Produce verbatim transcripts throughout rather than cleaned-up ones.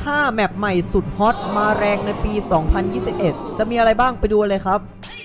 ห้าแมปใหม่สุดฮอตมาแรงในปี สองพันยี่สิบเอ็ด จะมีอะไรบ้างไปดูเลยครับ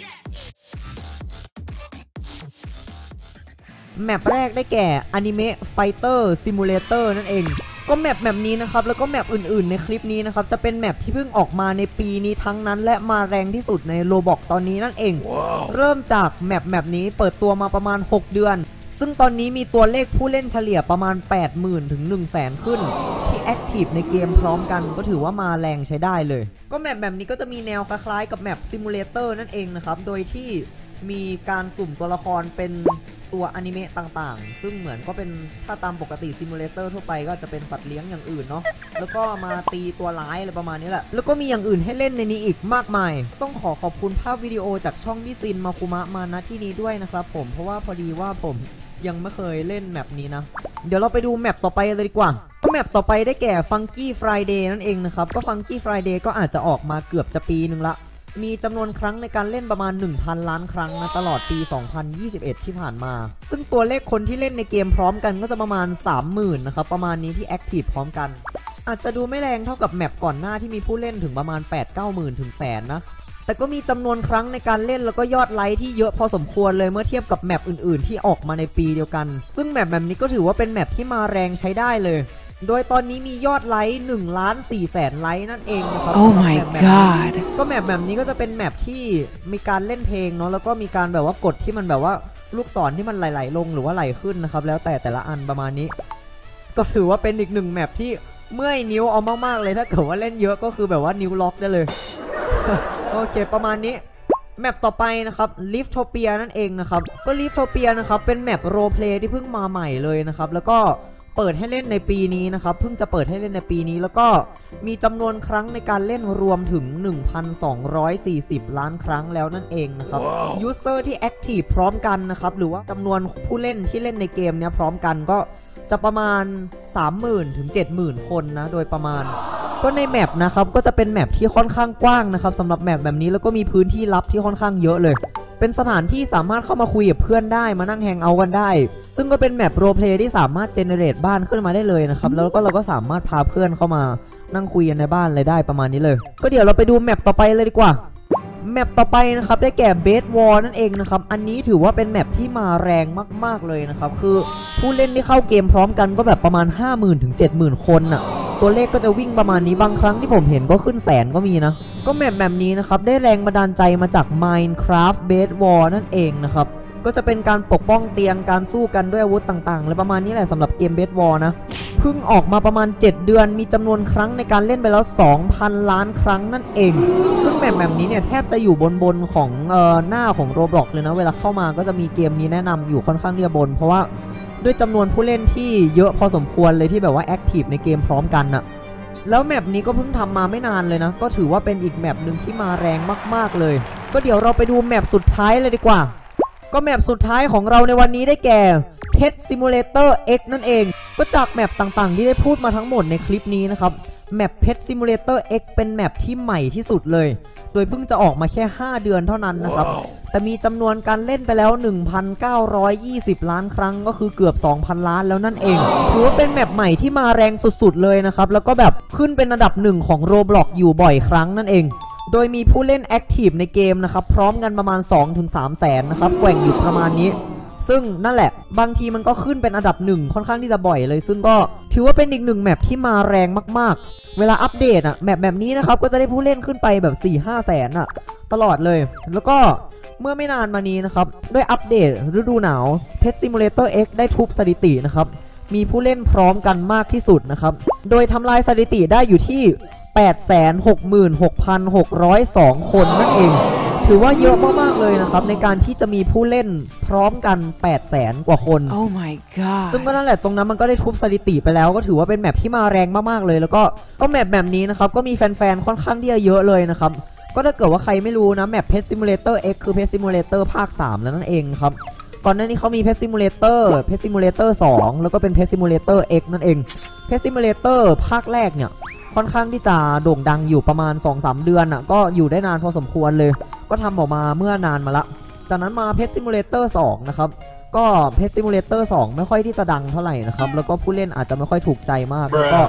แมปแรกได้แก่ Anime Fighter Simulator นั่นเองก็แมปแบบนี้นะครับแล้วก็แมปอื่นๆในคลิปนี้นะครับจะเป็นแมปที่เพิ่งออกมาในปีนี้ทั้งนั้นและมาแรงที่สุดใน Roblox ตอนนี้นั่นเอง wow. เริ่มจากแมปแมปนี้เปิดตัวมาประมาณหกเดือนซึ่งตอนนี้มีตัวเลขผู้เล่นเฉลี่ยประมาณ แปดหมื่น ถึง หนึ่งแสน ขึ้นที่แอคทีฟในเกมพร้อมกันก็ถือว่ามาแรงใช้ได้เลยก็แมปแบบนี้ก็จะมีแนวคล้ายๆกับแมปซิมูเลเตอร์นั่นเองนะครับโดยที่มีการสุ่มตัวละครเป็นตัวอนิเมะต่างๆซึ่งเหมือนก็เป็นถ้าตามปกติซิมูเลเตอร์ทั่วไปก็จะเป็นสัตว์เลี้ยงอย่างอื่นเนาะแล้วก็มาตีตัวร้ายอะไรประมาณนี้แหละแล้วก็มีอย่างอื่นให้เล่นในนี้อีกมากมายต้องขอขอบคุณภาพวิดีโอจากช่องพี่ซินมาคุมะมาณที่นี้ด้วยนะครับผมเพราะว่าพอดีว่าผมยังไม่เคยเล่นแมปนี้นะเดี๋ยวเราไปดูแมปต่อไปเลยดีกว่าก็แมปต่อไปได้แก่ Funky Friday นั่นเองนะครับก็ Funky Friday ก็อาจจะออกมาเกือบจะปีนึงละมีจำนวนครั้งในการเล่นประมาณ หนึ่งพัน ล้านครั้งนะตลอดปี สองพันยี่สิบเอ็ด ที่ผ่านมาซึ่งตัวเลขคนที่เล่นในเกมพร้อมกันก็จะประมาณ สามหมื่น นะครับประมาณนี้ที่แอคทีฟพร้อมกันอาจจะดูไม่แรงเท่ากับแมปก่อนหน้าที่มีผู้เล่นถึงประมาณ แปดเก้าหมื่น ถึงแสนนะแต่ก็มีจำนวนครั้งในการเล่นแล้วก็ยอดไลค์ที่เยอะพอสมควรเลยเมื่อเทียบกับแมปอื่นๆที่ออกมาในปีเดียวกันซึ่งแมปแบบนี้ก็ถือว่าเป็นแมปที่มาแรงใช้ได้เลยโดยตอนนี้มียอดไลค์หนึ่งล้านสี่แสนไลค์นั่นเองนะครับ Oh my god ก็แมปแบบนี้ก็จะเป็นแมปที่มีการเล่นเพลงเนาะแล้วก็มีการแบบว่ากดที่มันแบบว่าลูกศรที่มันไหลๆลงหรือว่าไหลขึ้นนะครับแล้วแต่แต่ละอันประมาณนี้ก็ถือว่าเป็นอีกหนึ่งแมปที่เมื่อยนิ้วเอามากๆเลยถ้าเกิดว่าเล่นเยอะก็คือแบบว่านิ้วล็อกได้เลย โอเคประมาณนี้แมปต่อไปนะครับ Liftopia นั่นเองนะครับก็ Liftopia นะครับเป็นแมปโรลเพลย์ที่เพิ่งมาใหม่เลยนะครับแล้วก็เปิดให้เล่นในปีนี้นะครับเพิ่งจะเปิดให้เล่นในปีนี้แล้วก็มีจำนวนครั้งในการเล่นรวมถึง หนึ่งพันสองร้อยสี่สิบ ล้านครั้งแล้วนั่นเองนะครับ wow. ยูเซอร์ที่แอคทีฟพร้อมกันนะครับหรือว่าจำนวนผู้เล่นที่เล่นในเกมเนี้ยพร้อมกันก็จะประมาณ สามหมื่น ถึง เจ็ดหมื่น คนนะโดยประมาณก็ในแมปนะครับก็จะเป็นแมปที่ค่อนข้างกว้างนะครับสำหรับแมปแบบนี้แล้วก็มีพื้นที่ลับที่ค่อนข้างเยอะเลยเป็นสถานที่สามารถเข้ามาคุยกับเพื่อนได้มานั่งแฮงเอาท์กันได้ซึ่งก็เป็นแมปโรลเพลย์ที่สามารถเจเนเรตบ้านขึ้นมาได้เลยนะครับแล้วก็เราก็สามารถพาเพื่อนเข้ามานั่งคุยกันในบ้านเลยได้ประมาณนี้เลยก็เดี๋ยวเราไปดูแมปต่อไปเลยดีกว่าแมปต่อไปนะครับได้แก่เบสวอลนั่นเองนะครับอันนี้ถือว่าเป็นแมปที่มาแรงมากๆเลยนะครับคือผู้เล่นที่เข้าเกมพร้อมกันก็แบบประมาณ ห้าหมื่น ถึง เจ็ดหมื่น คนน่ะตัวเลขก็จะวิ่งประมาณนี้บางครั้งที่ผมเห็นก็ขึ้นแสนก็มีนะก็แมปแบบนี้นะครับได้แรงบันดาลใจมาจาก Minecraft Bed War นั่นเองนะครับก็จะเป็นการปกป้องเตียงการสู้กันด้วยอาวุธต่างๆและประมาณนี้แหละสำหรับเกม Bed War นะเพิ่งออกมาประมาณเจ็ดเดือนมีจำนวนครั้งในการเล่นไปแล้ว สองพัน ล้านครั้งนั่นเองซึ่งแมปแบบนี้เนี่ยแทบจะอยู่บนบนของเอ่อหน้าของ Roblox เลยนะเวลาเข้ามาก็จะมีเกมนี้แนะนำอยู่ค่อนข้างที่จะบนเพราะว่าด้วยจำนวนผู้เล่นที่เยอะพอสมควรเลยที่แบบว่าแอคทีฟในเกมพร้อมกันน่ะแล้วแมปนี้ก็เพิ่งทำมาไม่นานเลยนะก็ถือว่าเป็นอีกแมปหนึ่งที่มาแรงมากๆเลยก็เดี๋ยวเราไปดูแมปสุดท้ายเลยดีกว่าก็แมปสุดท้ายของเราในวันนี้ได้แก่ Pet Simulator X นั่นเองก็จากแมปต่างๆที่ได้พูดมาทั้งหมดในคลิปนี้นะครับแมป Pet Simulator X เป็นแมปที่ใหม่ที่สุดเลยโดยเพิ่งจะออกมาแค่ห้าเดือนเท่านั้นนะครับ wow. แต่มีจำนวนการเล่นไปแล้ว หนึ่งพันเก้าร้อยยี่สิบ ล้านครั้งก็คือเกือบ สองพัน ล้านแล้วนั่นเองถือว่าเป็นแมปใหม่ที่มาแรงสุดๆเลยนะครับแล้วก็แบบขึ้นเป็นอันดับหนึ่งของ Roblox อยู่บ่อยครั้งนั่นเองโดยมีผู้เล่นแอคทีฟในเกมนะครับพร้อมกันประมาณ สองถึงสาม แสนนะครับแกว่งอยู่ประมาณนี้ซึ่งนั่นแหละบางทีมันก็ขึ้นเป็นอันดับหนึ่งค่อนข้างที่จะบ่อยเลยซึ่งก็ถือว่าเป็นอีกหนึ่งแมปที่มาแรงมากๆเวลาอัปเดตอะแมปแบบนี้นะครับก็จะได้ผู้เล่นขึ้นไปแบบ สี่ห้า แสนอะตลอดเลยแล้วก็เมื่อไม่นานมานี้นะครับด้วยอัปเดตฤดูหนาว Pet Simulator X ได้ทุบสถิตินะครับมีผู้เล่นพร้อมกันมากที่สุดนะครับโดยทำลายสถิติได้อยู่ที่ แปดแสนหกหมื่นหกพันหกร้อยสอง คนนั่นเองถือว่าเยอะมากๆเลยนะครับในการที่จะมีผู้เล่นพร้อมกัน แปดแสน กว่าคน Oh my god ซึ่งก็นั่นแหละตรงนั้นมันก็ได้ทุบสถิติไปแล้วก็ถือว่าเป็นแมปที่มาแรงมากๆเลยแล้วก็ก็แมปแบบนี้นะครับก็มีแฟนๆค่อนข้างที่จะเยอะเลยนะครับก็ถ้าเกิดว่าใครไม่รู้นะแมป Pet Simulator X คือ Pet Simulator ภาคสามแล้วนั่นเองครับก่อนหน้านี้เขามี Pet Simulator Pet Simulator สองแล้วก็เป็น Pet Simulator X นั่นเอง Pet Simulator ภาคแรกเนี่ยค่อนข้างที่จะโด่งดังอยู่ประมาณ สองสาม เดือนอ่ะก็อยู่ได้นานพอสมควรเลยก็ทำออกมาเมื่อนานมาละจากนั้นมา Pet Simulator สองนะครับก็ Pet Simulator สองไม่ค่อยที่จะดังเท่าไหร่นะครับแล้วก็ผู้เล่นอาจจะไม่ค่อยถูกใจมากแล้วก็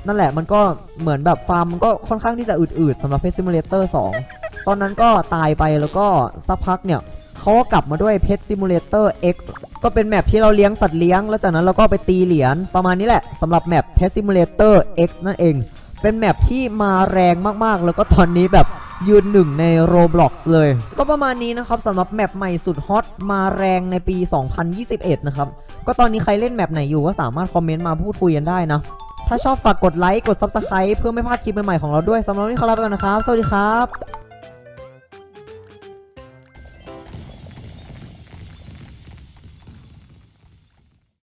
นั่นแหละมันก็เหมือนแบบฟาร์มมันก็ค่อนข้างที่จะอืดๆสำหรับ Pet Simulator สองตอนนั้นก็ตายไปแล้วก็สักพักเนี่ยเขาก็กลับมาด้วย Pet Simulator X ก็เป็นแมปที่เราเลี้ยงสัตว์เลี้ยงแล้วจากนั้นเราก็ไปตีเหรียญประมาณนี้แหละสำหรับแมป Pet Simulator X นั่นเองเป็นแมปที่มาแรงมากๆแล้วก็ตอนนี้แบบยืนหนึ่งใน Roblox เลยก็ประมาณนี้นะครับสำหรับแมปใหม่สุดฮอตมาแรงในปี สองพันยี่สิบเอ็ด นะครับก็ตอนนี้ใครเล่นแมปไหนอยู่ก็สามารถคอมเมนต์มาพูดคุยกันได้นะถ้าชอบฝากกดไลค์กด Subscribe เพื่อไม่พลาดคลิปใหม่ๆของเราด้วยสำหรับวันนี้ขอลาไปก่อนนะครับสวัสดีครับ